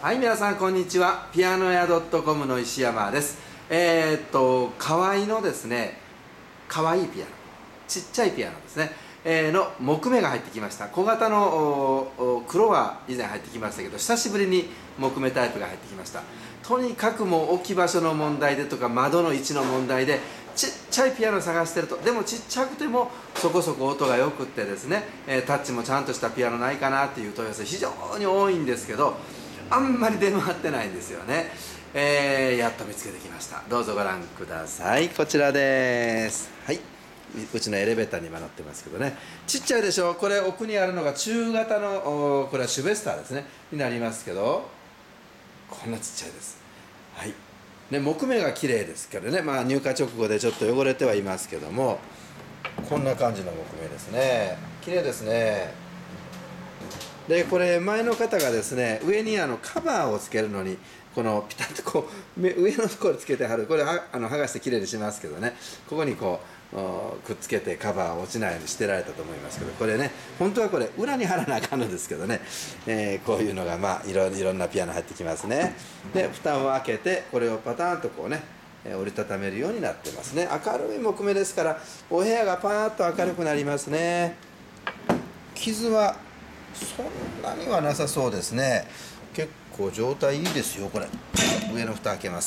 はい、皆さんこんにちは。ピアノ屋 .com の石山です。河合のですね、可愛いピアノ、ちっちゃいピアノですね、の木目が入ってきました。小型の黒は以前入ってきましたけど、久しぶりに木目タイプが入ってきました。とにかくもう置き場所の問題でとか窓の位置の問題でちっちゃいピアノを探してると、でもちっちゃくてもそこそこ音がよくってですね、タッチもちゃんとしたピアノないかなっていう問い合わせ非常に多いんですけど、あんまり出回ってないんですよね。やっと見つけてきました。どうぞご覧ください。こちらです。はい、うちのエレベーターに今乗ってますけどね、ちっちゃいでしょ。これ奥にあるのが中型のこれはシュベスターですねになりますけど、こんなちっちゃいです。はい、ね、木目が綺麗ですけどね、まあ入荷直後でちょっと汚れてはいますけども、こんな感じの木目ですね。綺麗ですね。でこれ前の方がですね、上にカバーをつけるのにこのピタッとこう上のところつけてはる、これ剥がしてきれいにしますけどね、ここにこうくっつけてカバー落ちないようにしてられたと思いますけど、これね本当はこれ裏に貼らなあかんのですけどね、こういうのがまあいろんなピアノ入ってきますね。で蓋を開けてこれをパターンとこうね折りたためるようになってますね。明るい木目ですからお部屋がパーッと明るくなりますね。傷はそんなにはなさそうですね。結構状態いいですよ。これ上の蓋開けます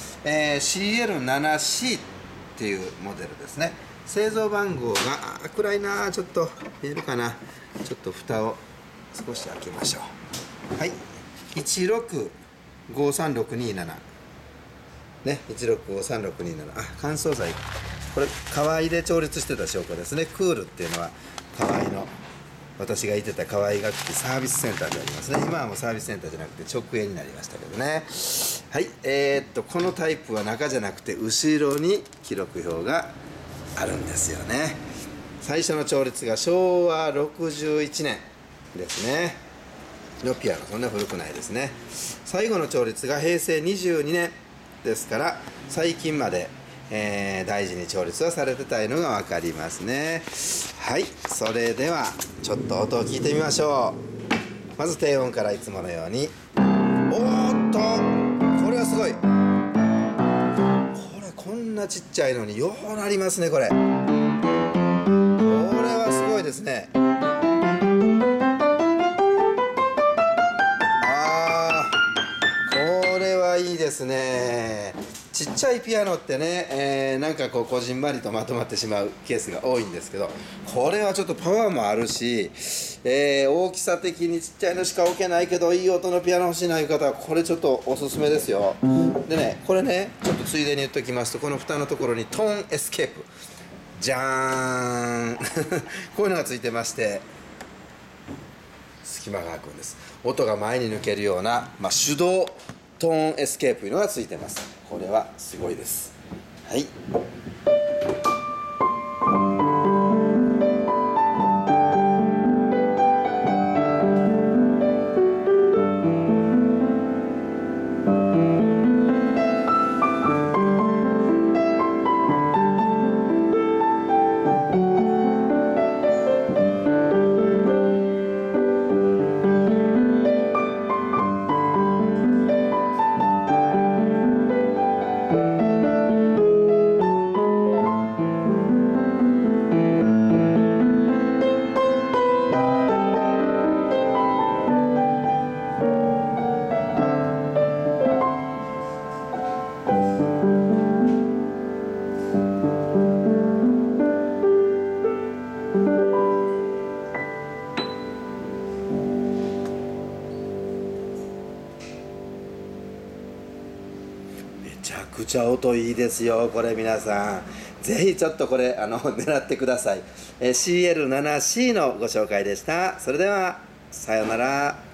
。CL7C っていうモデルですね。製造番号が暗いな、ちょっと見えるかな。ちょっと蓋を少し開けましょう。はい、1653627ね、1653627。乾燥剤、これ河合で調律してた証拠ですね。クールっていうのは河合の、私がいてた河合楽器サービスセンターでありますね。今はもうサービスセンターじゃなくて直営になりましたけどね。はい、このタイプは中じゃなくて後ろに記録表があるんですよね。最初の調律が昭和61年ですねのピアノ、そんな古くないですね。最後の調律が平成22年ですから、最近まで大事に調律はされてたのが分かりますね。はい、それではちょっと音を聞いてみましょう。まず低音からいつものように。おーっとこれはすごい。これこんなちっちゃいのにようなりますね。これはすごいですね。これはいいですね。ちっちゃいピアノってね、なんかこうこじんまりとまとまってしまうケースが多いんですけど、これはちょっとパワーもあるし、大きさ的にちっちゃいのしか置けないけどいい音のピアノ欲しいないう方はこれちょっとおすすめですよ。でね、これねちょっとついでに言っておきますと、この蓋のところにトーンエスケープ、じゃーんこういうのがついてまして、隙間が空くんです。音が前に抜けるような、手動トーンエスケープというのがついてます。これはすごいです。はい、めちゃくちゃ音いいですよ。これ皆さんぜひちょっとこれ狙ってください。CL7C のご紹介でした。それではさようなら。